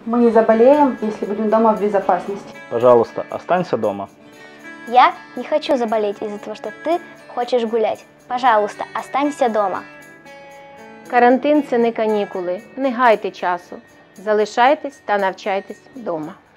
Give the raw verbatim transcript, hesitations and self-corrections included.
Мы не заболеем, если будем дома в безопасности. Пожалуйста, останься дома. Я не хочу заболеть из-за того, что ты хочешь гулять. Пожалуйста, останься дома. Карантин – це не канікули. Не гайте часу. Залишайтесь та навчайтесь вдома.